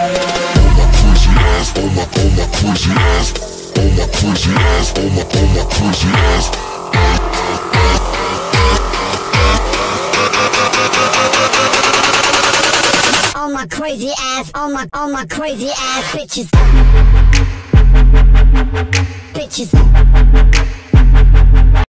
Crazy ass, all my crazy ass bitches. Bitches.